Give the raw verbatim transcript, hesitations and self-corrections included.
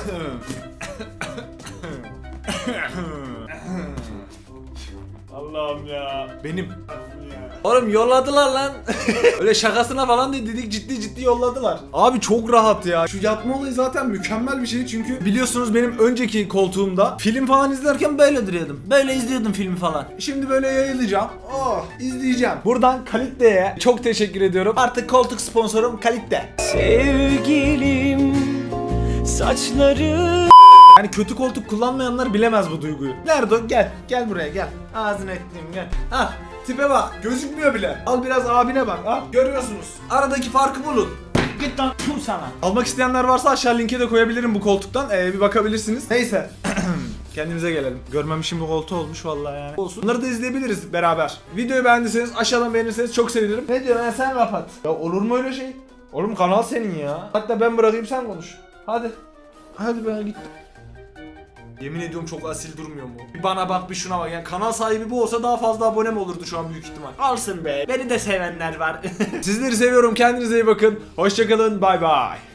Allah'ım ya. Benim. Oğlum yolladılar lan. Öyle şakasına falan değil, dedik ciddi ciddi yolladılar. Abi çok rahat ya. Şu yatma olayı zaten mükemmel bir şey çünkü biliyorsunuz benim önceki koltuğumda film falan izlerken böyle duruyordum. Böyle izliyordum filmi falan. Şimdi böyle yayılacağım. Oh, izleyeceğim. Buradan Kalite'ye çok teşekkür ediyorum. Artık koltuk sponsorum Kalite. Sevgilim saçları. Yani kötü koltuk kullanmayanlar bilemez bu duyguyu. Nerede o? Gel. Gel buraya gel. Ağzını ettiğim gel. Hah. Tipe bak. Gözükmüyor bile. Al biraz abine bak. Al. Görüyorsunuz. Aradaki farkı bulun. Git lan sana. Almak isteyenler varsa aşağı linke de koyabilirim bu koltuktan. Ee, bir bakabilirsiniz. Neyse. Kendimize gelelim. Görmemişim bu koltuğu olmuş vallahi yani. Olsun. Bunları da izleyebiliriz beraber. Videoyu beğendiyseniz aşağıdan beğenirseniz çok sevinirim. Ne diyorsun ya, sen kapat. Ya olur mu öyle şey? Oğlum kanal senin ya. Hatta ben bırakayım sen konuş. Hadi. Hadi ben gittim. Yemin ediyorum çok asil durmuyor mu? Bir bana bak bir şuna bak. Yani kanal sahibi bu olsa daha fazla abonem olurdu şu an büyük ihtimal. Alsın be. Beni de sevenler var. Sizleri seviyorum. Kendinize iyi bakın. Hoşçakalın. Bay bay.